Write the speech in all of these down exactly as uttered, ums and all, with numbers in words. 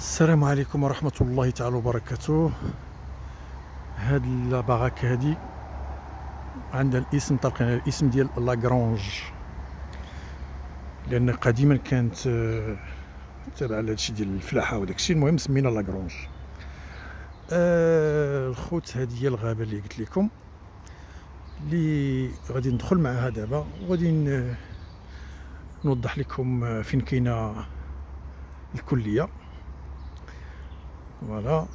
السلام عليكم ورحمة الله تعالى وبركاته. هاد الباغاك هادي عندها الاسم طلقنا الاسم ديال لاغرونج، لان قديما كانت آه، تابعه لهادشي ديال الفلاحه وداكشي. المهم سمينا لاغرونج. آه الخوت هادي هي الغابه اللي قلت لكم اللي غادي ندخل معها دابا، وغادي ن- نوضح لكم آه، فين كاينه الكليه. فوالا،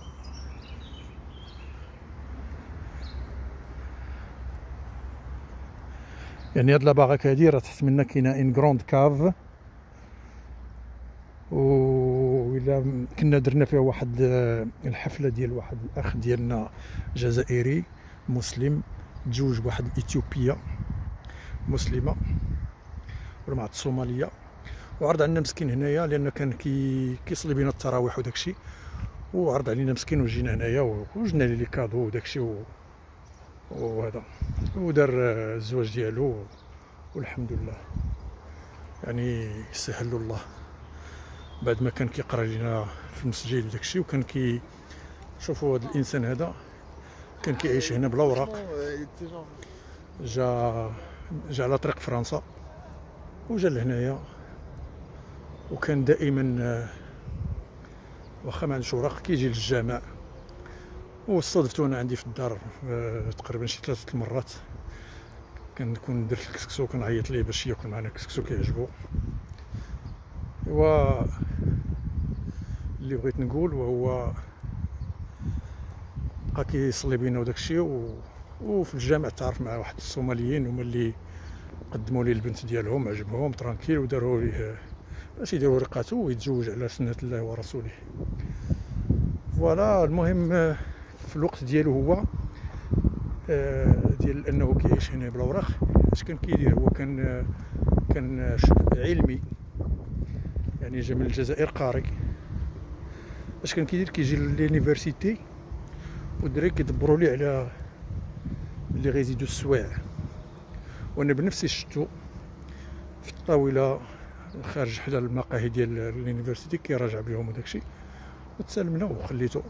يعني هاد لاباغاك هادي راه تحت منا كاينه ان كروند كاف، و الا كنا درنا فيها واحد آه، الحفله ديال واحد الاخ ديالنا جزائري مسلم تزوج بواحد الاثيوبيه مسلمه ولا مع الصوماليه، وعرض علينا مسكين هنايا لان كان كي كيصلي بينا التراويح وداكشي، وعرض علينا مسكين وجينا هنايا وجبنا ليه لي كادو وداكشي و- وهذا، ودار آه، الزواج ديالو والحمد لله. يعني يسهل له الله، بعد ما كان كيقرا لينا في المسجد وداكشي، وكان كي شوفوا هذا الانسان هذا كان كيعيش هنا بلا اوراق. جا جا على طريق فرنسا وجا لهنايا، وكان دائما آه، واخا ما عندوش اوراق كيجي للجامع. واستضفتو انا عندي في الدار آه، تقريبا شي ثلاثه المرات. كنكون درت الكسكسو كنعيط ليه باش ياكل معنا الكسكسو كيعجبو. و اللي بغيت نقول وهو بقى كيصلي بينا وداكشي، و... وفي الجامع تعرف مع واحد الصوماليين هما اللي قدموا ليه البنت ديالهم، عجبهم ترانكيل وداروا ليه باش يديروا رقاته ويتزوج على سنة الله ورسوله. فوالا، المهم آه، في الوقت ديالو هو آه، ديال انه كيعيش هنا بلا اوراق، اش كان كيدير هو؟ كان آه، كان آه، ش- علمي، يعني جا من الجزائر قاري. اش كان كيدير؟ كيجي لليونيفرسيتي والدراري كيدبروا ليه على اللي غيزيدوا السوايع. وانا بنفسي شفتو في الطاوله خارج حدا المقاهي ديال اليونيفرسيتي كيراجع بهم وداكشي، وتسلمنا وخليتو.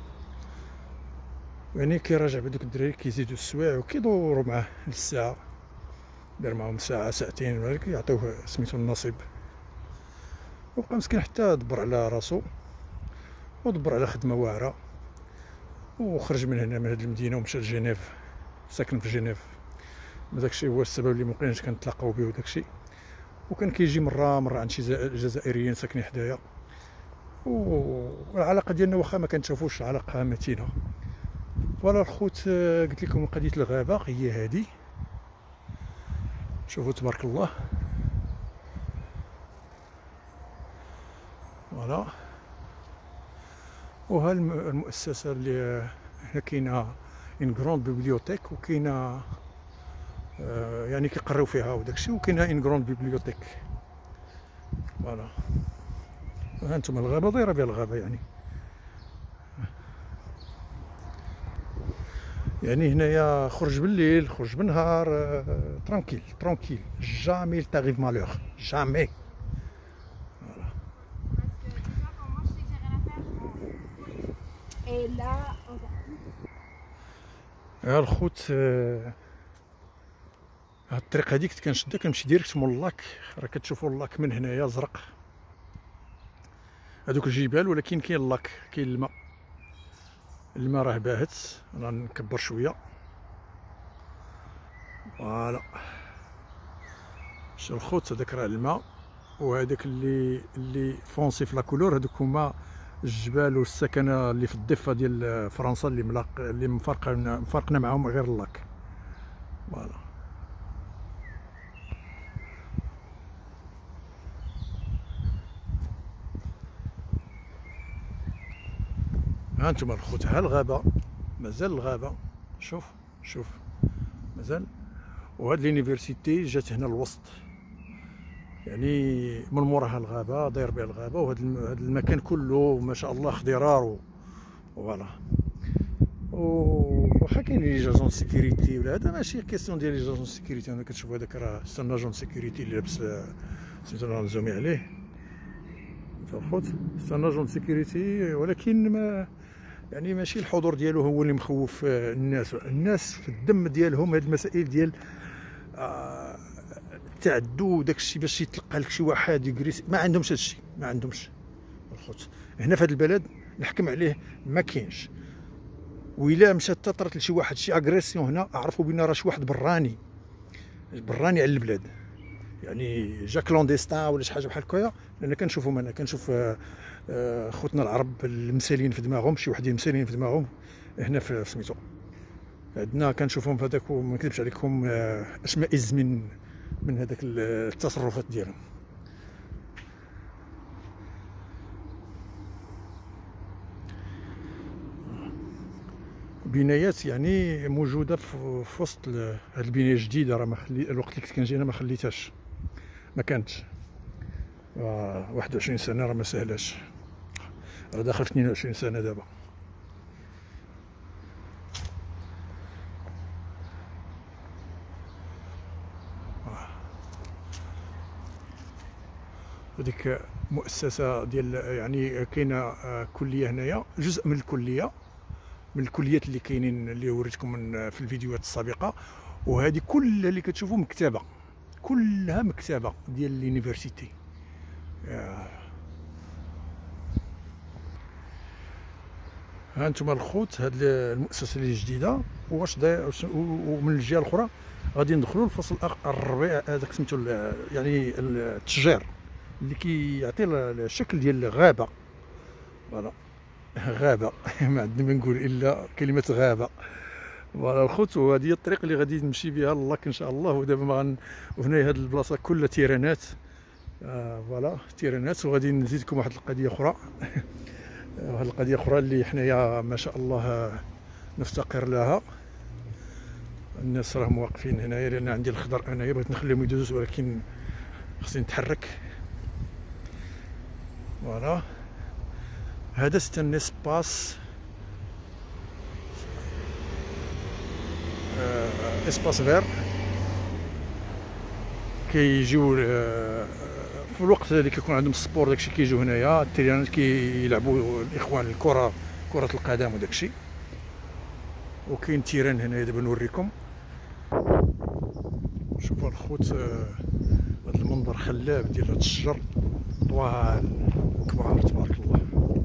يعني كيراجع بدوك الدراري كيزيدوا السوايع وكيدوروا معاه للساعه، دار معاهم ساعه ساعتين ولا كيعطيوه سميتو النصيب. وبقى مسكين حتى دبر على راسو ودبر على خدمه واعره، وخرج من هنا من هذه المدينه ومشى لجنيف، ساكن في جنيف. داكشي هو السبب اللي مبقيناش كنتلاقاو به وداكشي. وكان كيجي مره مره عند شي جزائريين ساكنين حدايا، والعلاقه ديالنا واخا ما كنشوفوش علاقه متينه. فوالا الخوت، آه، قلت لكم قضيه الغابه هي هذه. شوفوا تبارك الله. فوالا، وها الم- المؤسسه اللي هنا كاينه ان كروند بيبليوتيك، وكاينه آه، يعني كيقراو فيها وداكشي، وكاينه ان كروند بيبليوتيك. فوالا، ها انتم الغابه دايره بها الغابه، يعني يعني هنايا خرج بالليل خرج بالنهار، آه، ترانكيل ترانكيل، جامي تاريف مالور، جامي. Et là, encore. يا الخوت، آه، هاد الطريق هاديك كنت كنشدها كنمشي ديريكت مول اللاك. راه كتشوفوا اللاك من هنايا زرق، هادوك الجبال، ولكن كاين اللاك، كاين الماء. الماء راه باهت. انا نكبر شويه. فوالا، شوف الخوت، هذاك راه الماء، وهذاك اللي اللي فونسي في لا كولور، هذوك هما الجبال والسكنه اللي في الضفه ديال فرنسا، اللي ملاق اللي مفرقنا مفرقنا معاهم غير اللاك. فوالا، ها انتم الخوت، ها الغابه، مازال الغابه. شوف شوف مازال. وهاد لينيفرسيتي جات هنا الوسط، يعني من موراها الغابه، داير بها الغابه، وهذا الم- هاد المكان كله ما شاء الله خضرار و- فوالا. واخا كاين لي جاجون سيكوريتي ولا هذا، ماشي كيسيون ديال لي جاجون سيكوريتي. انا كتشوف هذاك راه سي ان اجون سيكوريتي اللي لابس آه، سميتو نزومي عليه. الخوت سي ان اجون سيكوريتي، ولكن ما يعني ماشي الحضور ديالو هو اللي مخوف الناس. الناس في الدم ديالهم هاد المسائل ديال آه التعدو وداك الشيء باش يتلقى لك شي واحد يجريس، ما عندهمش هادشي، ما عندهمش الخوت. هنا في هذا البلد نحكم عليه ما كاينش. وإلا مشات تطرت لشي واحد شي اغريسيون هنا، اعرفوا بان راه شي واحد براني براني على البلاد، يعني جا كلونديستان ولا شي حاجه بحال هكايا. لان كنشوفهم انا كنشوف خوتنا العرب المسالين في دماغهم، شي وحدين مسالين في دماغهم هنا في سميتو عندنا كنشوفهم في هذاك، وما نكذبش عليكم اشمئز من من هذاك التصرفات ديالهم. بنايات يعني موجوده في وسط هذه البنايه الجديده، راه ما خلي الوقت اللي كنت كنجي انا ما خليتهاش، ما كانتش. واحد وعشرين سنه راه ما سهلاش، راه داخل في اثنين وعشرين سنه دابا. هذيك مؤسسه ديال يعني كاينه كليه هنايا، جزء من الكليه من الكليات اللي كاينين اللي وريتكم من في الفيديوهات السابقه. وهذه كلها اللي كتشوفوا مكتبه، كلها مكتبه ديال لينيفرسيتي. ها انتم الخوت، هاد المؤسسه اللي جديده واش ومن الجهه الاخرى غادي ندخلوا للفصل الربيع، هذاك سميتو يعني التشجير اللي كيعطي الشكل ديال الغابه. فوالا غابه ما عندنا ما نقول الا كلمه غابه. فوالا الخوت، وهذه هي الطريق اللي غادي نمشي بها للاك ان شاء الله. ودابا ما وهنا هاد البلاصه كلها تيرانات، فوالا آه تيرانات. وغادي نزيدكم واحد القضيه اخرى واحد القضيه اخرى اللي حنايا ما شاء الله نفتقر لها. الناس راهم واقفين هنايا لان عندي الخضر انايا بغيت نخليهم يدوزوا، ولكن خصني نتحرك. فوالا هذا سيت ان اسباس اسباس فير. كيجيو في الوقت اللي كيكون عندهم السبور داكشي كيجيو هنايا، التيرانات كيلعبوا الاخوان الكره كره القدم وداكشي. وكاين تيران هنايا دابا نوريكم. شوفوا الخوت هذا المنظر خلاب ديال هاد الشجر طوال كبار تبارك الله.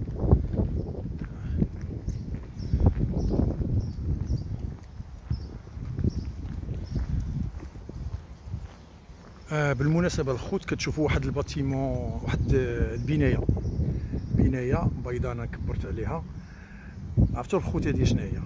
آه بالمناسبه الخوت كتشوفوا واحد الباتيمون، واحد البنايه بنايه بيضاء انا كبرت عليها. عرفتوا الخوت هذه شنو هي؟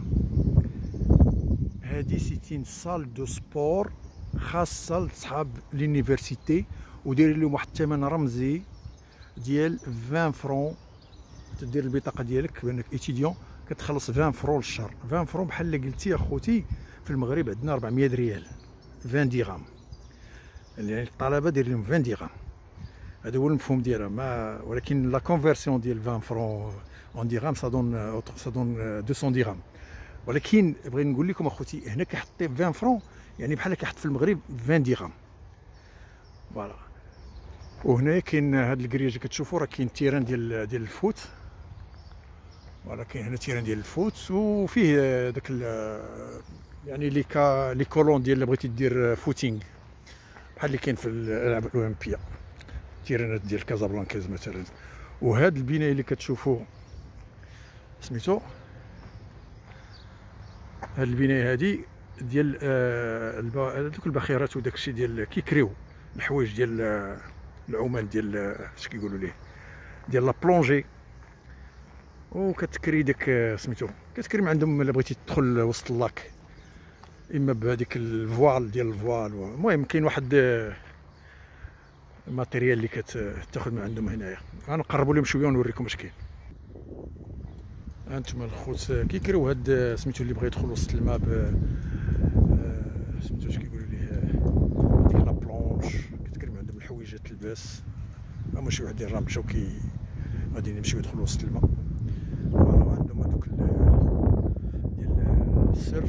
هذه سيتين سال دو سبور خاصه لصحاب لونيفرسيتي، وداير لهم واحد الثمن رمزي ديال عشرين فرون. تدير البطاقه ديالك بانك ايتيديون كتخلص عشرين فرون للشهر. عشرين فرون بحال اللي قلتي اخوتي في المغرب عندنا أربعمية ريال، عشرين درهم. يعني الطلبه داير لهم عشرين درهم، هذا هو المفهوم ديالها. ما ولكن لا كونفيرسيون ديال عشرين فرون اون درهم سا دون سا دون مئتين درهم. ولكن بغيت نقول لكم اخوتي هنا كيحطي عشرين فرون يعني بحال كيحط في المغرب عشرين درهم. فوالا. وهنا كاين هاد الكرياج اللي كتشوفوا، راه كاين تيران ديال ديال الفوت. فوالا كاين هنا تيران ديال الفوت، وفيه داك يعني لي كا لي كولون ديال اللي بغيتي دير فوتينغ بحال اللي كاين في الالعاب الاولمبيه، تيرانات ديال كازابلانكاز مثلا. وهاد البنايه اللي كتشوفوا سميتو، هاد البنايه هادي ديال آه دوك الباخرات وداكشي ديال كيكريو الحوايج ديال آه العمال ديال آه اش كيقولوا ليه ديال لا بلونجي. وكتكري داك آه سميتو كتكري من عندهم الا بغيتي تدخل وسط اللاك، اما بهذيك الفوال ديال الفوال. المهم كاين واحد آه الماتيريال اللي كتاخذ من عندهم هنايا. غنقربوا لهم شويه ونوريكم اش كاين. هانتوما الخوت كيكريو هاد سميتو اللي بغى يدخل وسط الماء ب سميتو اش كيقولوا ليه ديك لا بلونش. كتكري من عندهم الحويجات تلبس، هما شي وحدين راه مشاو كي غادي يمشيو يدخلوا وسط الماء. فوالا عندهم هذوك ديال السيرف.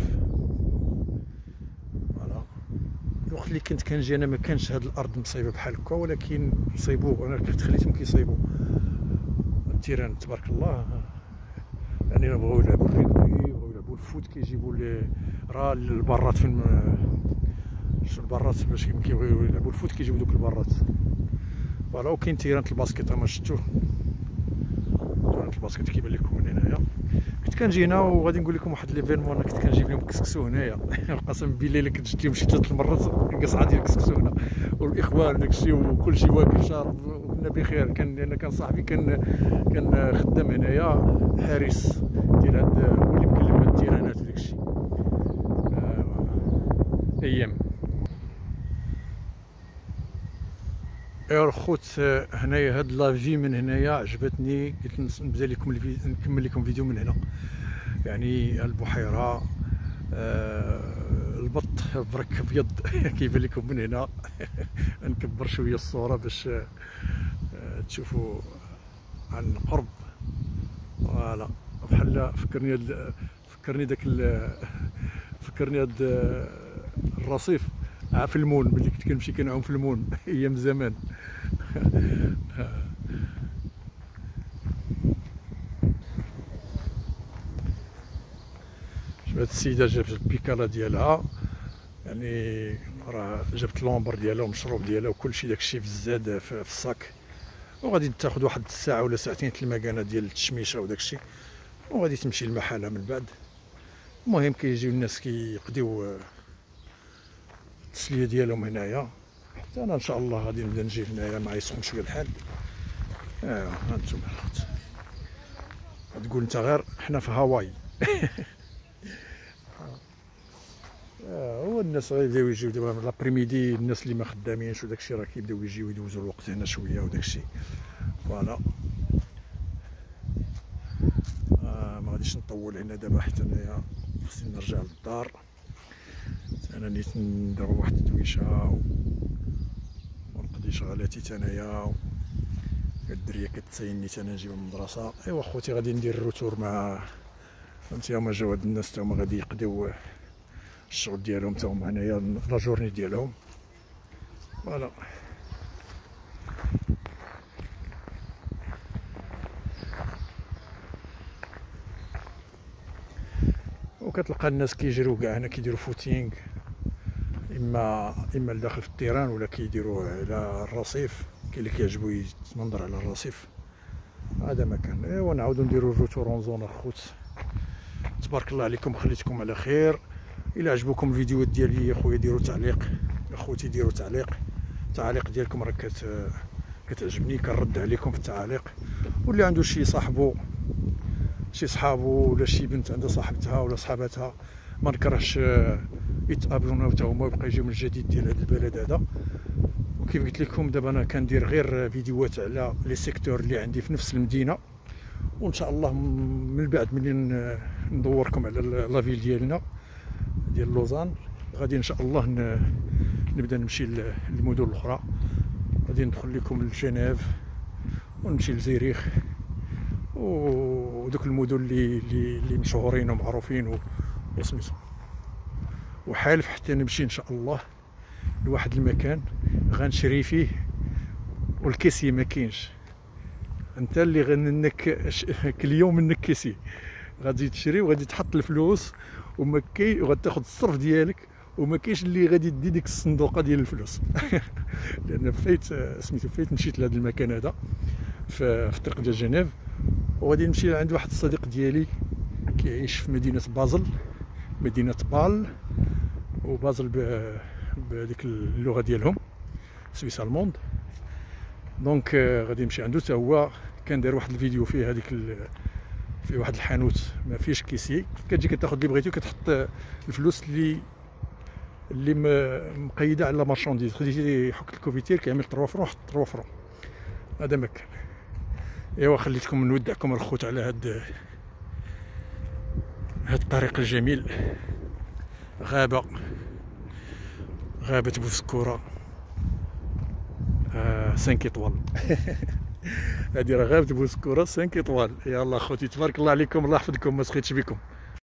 فوالا الوقت اللي كنت كنجي انا ما كانش هاد الارض مصايبه بحال هكا، ولكن صايبوه انا كنت خليتهم كيصايبوا تيران تبارك الله، يعني بغاو يلعبوا الريغبي، بغاو يلعبوا الفوت، كيجيبوا لي راه البرات فين البرات باش كيبغيو يلعبوا الفوت كيجيبوا دوك البرات. فوالا. وكاين تيران الباسكيت ما شفتوه، تيران الباسكيت كيبان لكم من هنايا. كنت كنجي هنا وغادي نقول لكم واحد ليفينمون، انا كنت كنجيب لهم كسكسو هنايا قسم بالله الا كنت جبت لهم شي ثلاث المرات قصعه ديال الكسكسو هنا، والاخوان داكشي وكلشي واكل شارب وكنا بخير. كان انا كان صاحبي كان كان خدام هنايا حارس ديال هاد، هو اللي مكلف هاد التيرانات وداكشي. آه ايام. ايوا الخوت، هنايا هاد لافي من هنايا عجبتني، قلت نبدا لكم الفيديو، نكمل لكم فيديو من هنا. يعني البحيره، آه البط برك ابيض كيبان لكم من هنا. نكبر شويه الصوره باش آه تشوفوا عن قرب. فوالا. بحال فكرني هاد فكرني داك فكرني هاد الرصيف في المون، ملي كنت كنمشي كنعوم في المون ايام زمان. شوف هاد السيده جابت البيكالا ديالها، يعني راه جابت لومبر ديالها ومشروب ديالها وكلشي داكشي في الزاد في الصاك، وغادي تاخد واحد الساعه ولا ساعتين المكانه ديال التشميشه وداكشي، وغادي تمشي المحله من بعد. المهم كيجيو الناس كيقضيو التسليه ديالهم هنايا. حتى انا ان شاء الله غادي نبدا نجي هنايا مع يسخن شويه الحال. ايوا هانتوما الخوت، تقول انت غير حنا في هاواي. هو الناس غيبداو يجيو دابا لابريميدي، الناس اللي ما خدامينش وداكشي راه كيبداو يجيو يدوزوا الوقت هنا شويه وداكشي. فوالا. آه ما غاديش نطول هنا دابا حتى انايا خصني نرجع للدار. انا نيت ندير واحد الدويشه ونقضي شغلاتي حتى انايا، الدريه كتسايني حتى انا نجيب من المدرسه. ايوا خوتي غادي ندير الروتور مع فهمتي، هما جاو هاد الناس تا هما غادي يقضيو الشغل ديالهم تا هما هنايا لا جورني ديالهم. فوالا. وكتلقى الناس كيجريو كاع هنا كيديروا فوتينغ، اما اما لداخل في التيران ولا كيديروه على الرصيف. كاين اللي كيعجبو يتمنظر على الرصيف. هذا مكان. ايوا نعاودو نديرو الروتور اون زون الخوت. تبارك الله عليكم، خليتكم على خير. الى عجبوكم الفيديوهات ديالي يا خويا ديروا تعليق، اخوتي ديروا تعليق. التعاليق ديالكم راه كت كتعجبني، كنرد عليكم في التعاليق. واللي عنده شي صاحبو شي صحابو ولا شي بنت عندها صاحبتها ولا صحاباتها ما نكرهش يتقابلونا حتى هما ويبقى يجيو من الجديد ديال هذا البلد هذا. وكيف قلت لكم دابا انا كندير غير فيديوهات على لي سيكتور اللي عندي في نفس المدينه، وان شاء الله من بعد ملي ندوركم على لافيل ديالنا ديال لوزان غادي ان شاء الله نبدا نمشي للمدن الاخرى. غادي ندخل لكم لجنيف ونمشي لزيريخ ودوك المدن اللي اللي, اللي مشهورين ومعروفين وسميتو. وحالف حتى نمشي ان شاء الله لواحد المكان غنشري فيه والكيسي ما كاينش. انت اللي غنك اليوم منك كيسي غادي تشري وغادي تحط الفلوس وما كاين، وغادي تاخذ الصرف ديالك وما كاينش اللي غادي يدي ديك الصندوقه ديال الفلوس. لان فايت سميتو فايت مشيت لهذا المكان هذا في الطريق ديال جنيف، وغادي نمشي عند واحد الصديق ديالي كيعيش في مدينه بازل، مدينه بال، وبازل بهذيك اللغه ديالهم سويس الموند. دونك غادي نمشي عنده حتى هو. كان داير واحد الفيديو فيه هذيك في واحد الحانوت ما فيش كيسي، كتجي كتاخذ اللي بغيتي وكتحط الفلوس اللي اللي مقيده على مارشانديز. خديتي حك الكوفيتير كيعمل ثلاثة فرون، حط ثلاثة فرون. هذا مكان. ايوا خليتكم نودعكم الخوت على هاد هاد الطريق الجميل. غابه غابه بوسكوره خمسة اطوال. هادي راه غابه بوسكوره خمسة اطوال. يلا خوتي تبارك الله عليكم، الله يحفظكم، ما سخيتش بكم.